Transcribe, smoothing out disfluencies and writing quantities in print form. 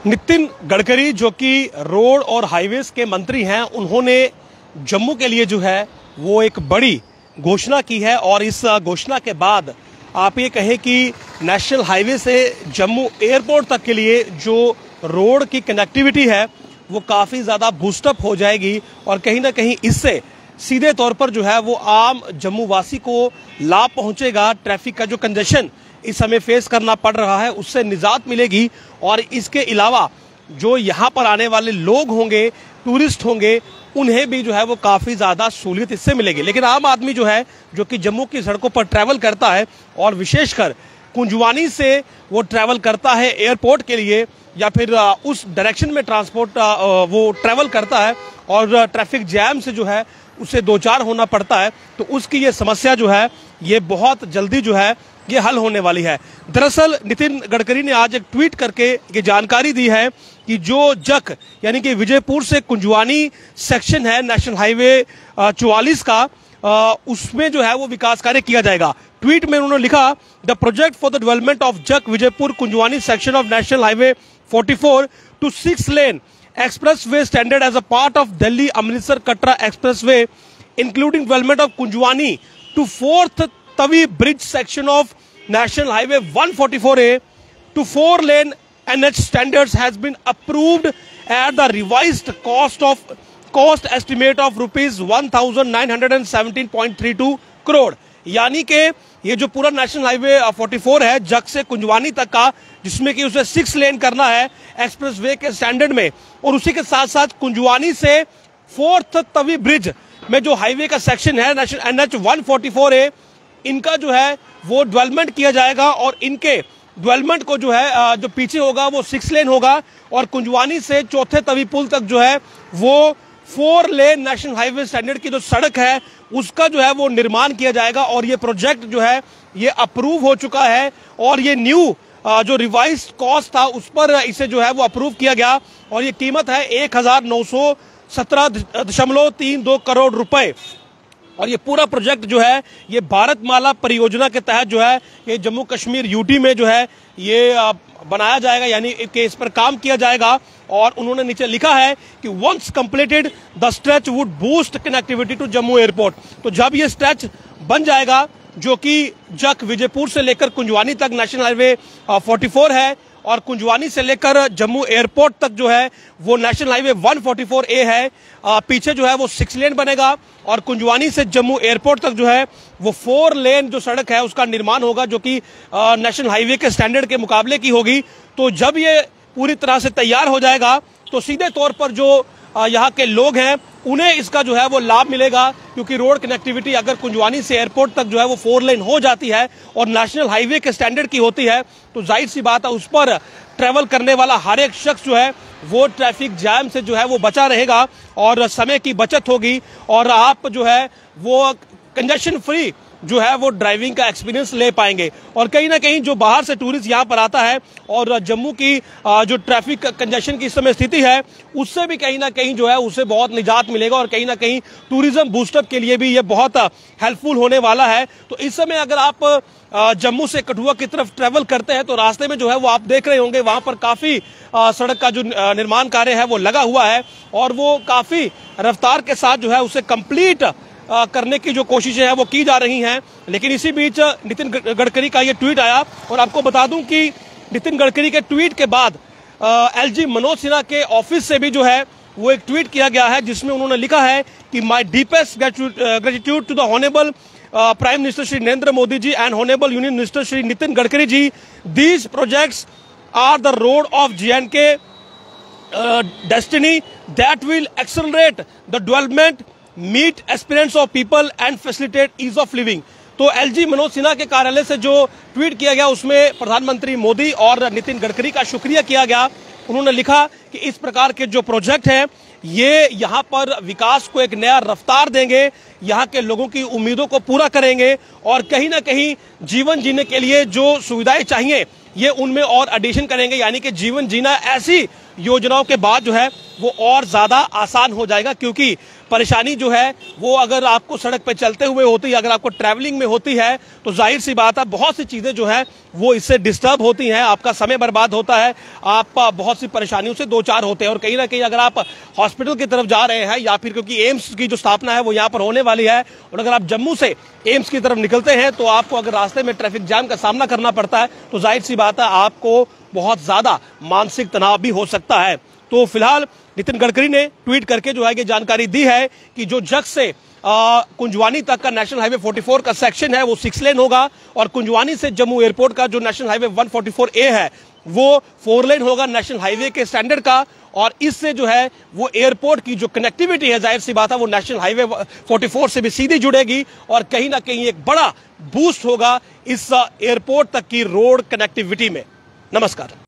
नितिन गडकरी जो कि रोड और हाईवेज के मंत्री हैं, उन्होंने जम्मू के लिए जो है वो एक बड़ी घोषणा की है। और इस घोषणा के बाद आप ये कहें कि नेशनल हाईवे से जम्मू एयरपोर्ट तक के लिए जो रोड की कनेक्टिविटी है वो काफ़ी ज़्यादा बूस्टअप हो जाएगी और कहीं ना कहीं इससे सीधे तौर पर जो है वो आम जम्मू वासी को लाभ पहुंचेगा। ट्रैफिक का जो कंजेशन इस समय फेस करना पड़ रहा है उससे निजात मिलेगी और इसके अलावा जो यहाँ पर आने वाले लोग होंगे, टूरिस्ट होंगे, उन्हें भी जो है वो काफ़ी ज़्यादा सहूलियत इससे मिलेगी। लेकिन आम आदमी जो है जो कि जम्मू की सड़कों पर ट्रैवल करता है और विशेषकर कुंजवानी से वो ट्रैवल करता है एयरपोर्ट के लिए या फिर उस डायरेक्शन में ट्रांसपोर्ट वो ट्रैवल करता है और ट्रैफिक जैम से जो है उसे दो चार होना पड़ता है, तो उसकी ये समस्या जो है ये बहुत जल्दी जो है ये हल होने वाली है। दरअसल नितिन गडकरी ने आज एक ट्वीट करके ये जानकारी दी है कि जो जक यानी कि विजयपुर से कुंजवानी सेक्शन है नेशनल हाईवे 44 का, उसमें जो है वो विकास कार्य किया जाएगा। ट्वीट में उन्होंने लिखा, the project for the development of जक Vijaypur Kunjwani section of national highway 44 to 6 lane expressway standard as a part of Delhi Amritsar Katra expressway, including development of Kunjwani to 4th Tavi bridge section of National Highway 144A to 4 lane NH standards has been approved at the revised cost estimate of rupees 1917.32 crore। यानी कि ये जो पूरा national highway 44 है जक से कुंजवानी तक का, जिसमें कि उसे 6 लेन करना है एक्सप्रेसवे के स्टैंडर्ड में, और उसी के साथ साथ कुंजवानी से 4th तवी ब्रिज में जो हाईवे का सेक्शन है नेशनल NH 144A, इनका जो है वो डेवलपमेंट किया जाएगा और इनके डेवलपमेंट को जो है जो पीछे होगा वो 6 लेन होगा और कुंजवानी से चौथे तवी पुल तक जो है वो 4 लेन नेशनल हाईवे स्टैंडर्ड की जो सड़क है उसका जो है वो निर्माण किया जाएगा। और ये प्रोजेक्ट जो है ये अप्रूव हो चुका है और ये न्यू जो रिवाइज कॉस्ट था उस पर इसे जो है वो अप्रूव किया गया और ये कीमत है 1917.32 करोड़ रुपए। और ये पूरा प्रोजेक्ट जो है ये भारतमाला परियोजना के तहत जो है ये जम्मू कश्मीर यूटी में जो है ये बनाया जाएगा, यानी कि इस पर काम किया जाएगा। और उन्होंने नीचे लिखा है कि once completed the stretch would boost connectivity to Jammu airport. तो जब ये स्ट्रेच बन जाएगा जो कि जक विजयपुर से लेकर कुंजवानी तक नेशनल हाईवे 44 है और कुंजवानी से लेकर जम्मू एयरपोर्ट तक जो है वो नेशनल हाईवे 144A है, पीछे जो है वो 6 लेन बनेगा और कुंजवानी से जम्मू एयरपोर्ट तक जो है वो 4 लेन जो सड़क है उसका निर्माण होगा जो कि नेशनल हाईवे के स्टैंडर्ड के मुकाबले की होगी। तो जब ये पूरी तरह से तैयार हो जाएगा तो सीधे तौर पर जो यहाँ के लोग हैं उन्हें इसका जो है वो लाभ मिलेगा, क्योंकि रोड कनेक्टिविटी अगर कुंजवानी से एयरपोर्ट तक जो है वो 4 लेन हो जाती है और नेशनल हाईवे के स्टैंडर्ड की होती है तो जाहिर सी बात है उस पर ट्रैवल करने वाला हर एक शख्स जो है वो ट्रैफिक जैम से जो है वो बचा रहेगा और समय की बचत होगी और आप जो है वो कंजेशन फ्री जो है वो ड्राइविंग का एक्सपीरियंस ले पाएंगे। और कहीं ना कहीं जो बाहर से टूरिस्ट यहाँ पर आता है और जम्मू की जो ट्रैफिक कंजेशन की इस समय स्थिति है उससे भी कहीं ना कहीं जो है उसे बहुत निजात मिलेगा और कहीं ना कहीं टूरिज्म बूस्टअप के लिए भी ये बहुत हेल्पफुल होने वाला है। तो इस समय अगर आप जम्मू से कठुआ की तरफ ट्रैवल करते हैं तो रास्ते में जो है वो आप देख रहे होंगे वहां पर काफी सड़क का जो निर्माण कार्य है वो लगा हुआ है और वो काफी रफ्तार के साथ जो है उसे कंप्लीट करने की जो कोशिशें हैं वो की जा रही हैं। लेकिन इसी बीच नितिन गडकरी का ये ट्वीट आया और आपको बता दूं कि नितिन गडकरी के ट्वीट के बाद LG मनोज सिन्हा के ऑफिस से भी जो है वो एक ट्वीट किया गया है जिसमें उन्होंने लिखा है कि my deepest gratitude to the honourable prime minister Shri Narendra Modi ji and honourable union minister Shri Nitin Gadkari ji, these projects are the road of JNK destiny that will accelerate the development, meet aspirations of people and facilitate ease of living। तो LG Manoj Sinha के कार्यालय से जो tweet किया गया उसमें प्रधानमंत्री मोदी और नितिन गडकरी का शुक्रिया किया गया। उन्होंने लिखा कि इस प्रकार के जो प्रोजेक्ट हैं ये यहाँ पर विकास को एक नया रफ्तार देंगे, यहाँ के लोगों की उम्मीदों को पूरा करेंगे और कहीं ना कहीं जीवन जीने के लिए जो सुविधाएं चाहिए ये उनमें और एडिशन करेंगे, यानी कि जीवन जीना ऐसी योजनाओं के बाद जो है वो और ज्यादा आसान हो जाएगा, क्योंकि परेशानी जो है वो अगर आपको सड़क पे चलते हुए होती है, अगर आपको ट्रैवलिंग में होती है, तो जाहिर सी बात है बहुत सी चीजें जो है वो इससे डिस्टर्ब होती हैं, आपका समय बर्बाद होता है, आप बहुत सी परेशानियों से दो चार होते हैं। और कहीं ना कहीं अगर आप हॉस्पिटल की तरफ जा रहे हैं, या फिर क्योंकि एम्स की जो स्थापना है वो यहाँ पर होने वाली है, और अगर आप जम्मू से एम्स की तरफ निकलते हैं तो आपको अगर रास्ते में ट्रैफिक जाम का सामना करना पड़ता है तो जाहिर सी बात है आपको बहुत ज्यादा मानसिक तनाव भी हो सकता है। तो फिलहाल नितिन गडकरी ने ट्वीट करके जो है ये जानकारी दी है कि जो जग से कुंजवानी तक का नेशनल हाईवे 44 का सेक्शन है वो 6 लेन होगा, और कुंजवानी से जम्मू एयरपोर्ट का जो नेशनल हाईवे 144A है वो 4 लेन होगा नेशनल हाईवे के स्टैंडर्ड का। और इससे जो है वो एयरपोर्ट की जो कनेक्टिविटी है, जाहिर सी बात है वो नेशनल हाईवे 44 से भी सीधी जुड़ेगी, और कहीं ना कहीं एक बड़ा बूस्ट होगा इस एयरपोर्ट तक की रोड कनेक्टिविटी में। नमस्कार।